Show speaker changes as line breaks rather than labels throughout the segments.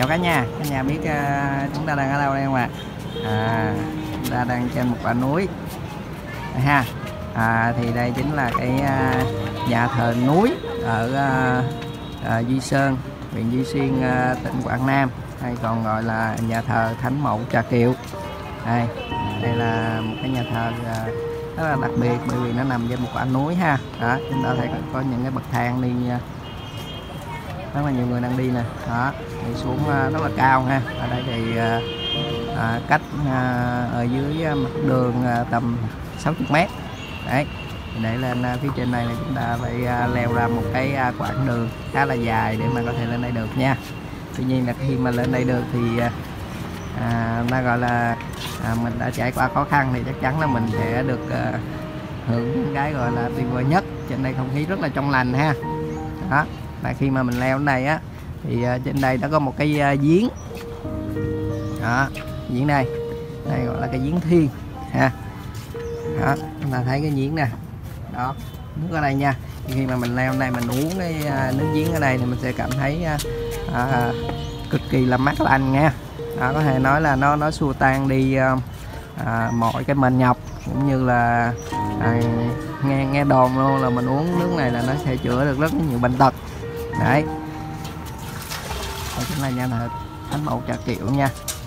Chào cả nhà biết chúng ta đang ở đâu đây không ạ? Chúng ta đang trên một quả núi đây ha. Thì đây chính là cái nhà thờ núi ở Duy Sơn, huyện Duy Xuyên, tỉnh Quảng Nam, hay còn gọi là nhà thờ Thánh Mẫu Trà Kiệu. Đây là một cái nhà thờ rất là đặc biệt bởi vì nó nằm trên một quả núi ha. Đó, chúng ta thấy có những cái bậc thang đi, rất là nhiều người đang đi nè. Đó, đi xuống rất là cao ha. Ở đây thì cách ở dưới mặt đường tầm 60 m. Đấy, để lên phía trên này là chúng ta phải leo ra một cái quãng đường khá là dài để mà có thể lên đây được nha. Tuy nhiên là khi mà lên đây được thì ta gọi là mình đã trải qua khó khăn thì chắc chắn là mình sẽ được hưởng những cái gọi là tuyệt vời nhất. Trên đây không khí rất là trong lành ha. Đó, và khi mà mình leo đến đây á thì trên đây nó có một cái giếng. Đó, giếng đây gọi là cái giếng thiên ha. Đó, chúng ta thấy cái giếng nè. Đó, nước ở đây nha. Khi mà mình leo đây mình uống cái nước giếng ở đây thì mình sẽ cảm thấy cực kỳ là mát lành nha. Đó, có thể nói là nó xua tan đi mọi cái mệt nhọc, cũng như là nghe đồn luôn là mình uống nước này là nó sẽ chữa được rất nhiều bệnh tật. Đấy, đây chính là nhà thờ Thánh Mẫu Trà Kiệu nha.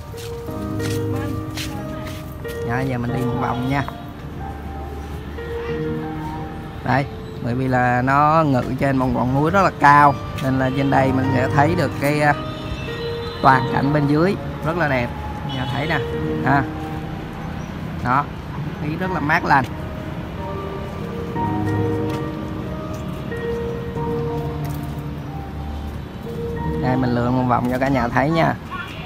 Giờ mình đi một vòng nha. Đấy, bởi vì là nó ngự trên một ngọn núi rất là cao nên là trên đây mình sẽ thấy được cái toàn cảnh bên dưới rất là đẹp. Nhà thấy nè ha. Đó, khí rất là mát lành. Đây mình lượn một vòng cho cả nhà thấy nha.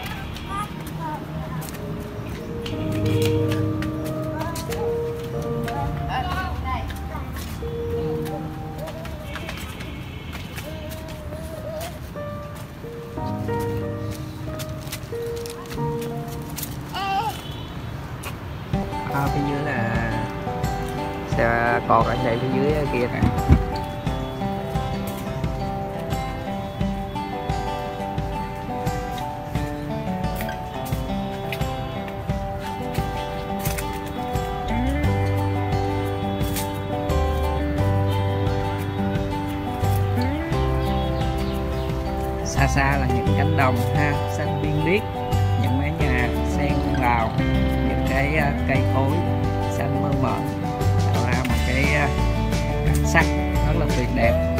Phía dưới là xe còn ở đây phía dưới kia nè. Xa xa là những cánh đồng ha, xanh biên biếc, những mái nhà xen vào những cái cây cối xanh mơn mởn, tạo ra một cái cảnh sắc rất là tuyệt đẹp.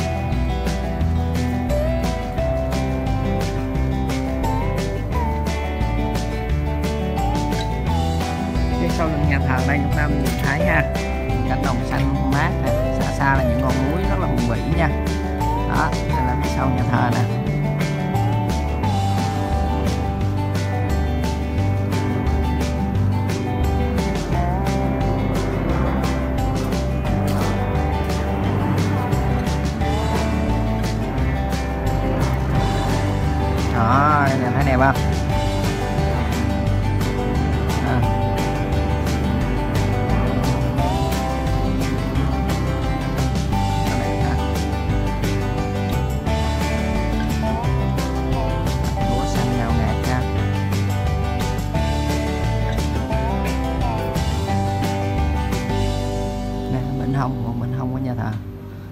Phía sau lưng nhà thờ đây chúng ta nhìn thấy ha, cánh đồng xanh mát này, xa xa là những ngọn núi rất là hùng vĩ nha. Đó, đây là phía sau nhà thờ nè. Đó, đây là thấy đẹp không? Lúa xanh ngào ngạt ha. Đây là bên hông, một bên hông của nhà thờ.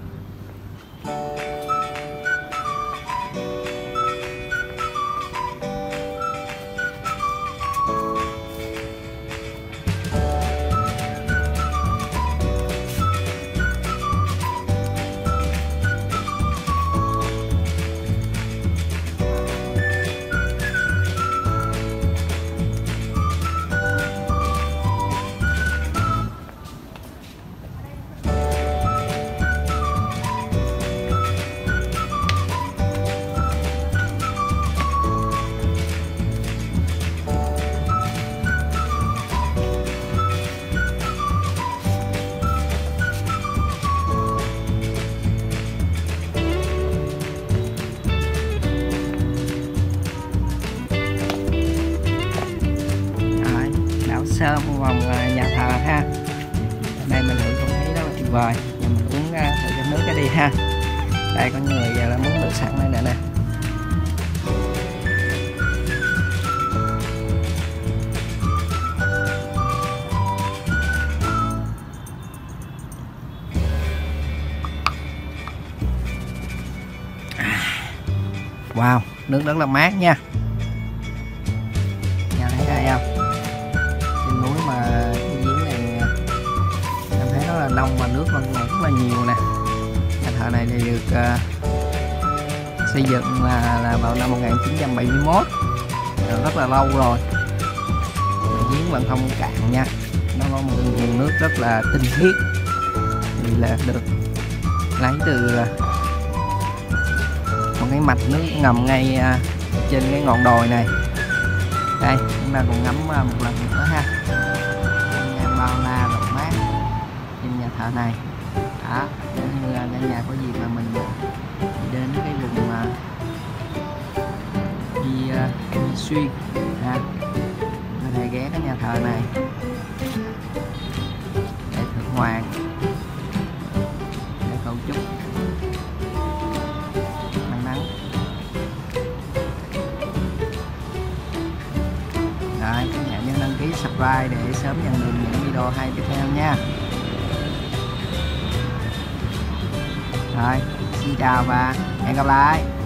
Sơ một vòng nhà thờ ha. Ở đây mình hưởng không khí rất là tuyệt vời. Giờ mình uống thử cái nước cái đi ha. Đây có người giờ là muốn nước sẵn đây nè. Wow, nước rất là mát nha. Nhà thấy hay không? Trên núi mà cái giếng này em thấy nó là nông mà nước vẫn còn rất là nhiều nè. Nhà thờ này thì được xây dựng là vào năm 1971, rất là lâu rồi. Giếng vẫn không cạn nha, nó có một nguồn nước rất là tinh khiết, vì là được lấy từ một cái mạch nước ngầm ngay trên cái ngọn đồi này. Đây chúng ta cùng ngắm một lần nữa ha, nhà bao la rộng mát trên nhà thờ này. Đó, nếu như cả nhà có dịp mà mình đi đến cái vùng đi xuyên ha, có thể ghé cái nhà thờ này để thượng hoàng, để cầu chúc may mắn. Rồi các nhà nhớ đăng ký subscribe để sớm nhận được những video hay tiếp theo nha. Rồi xin chào và hẹn gặp lại.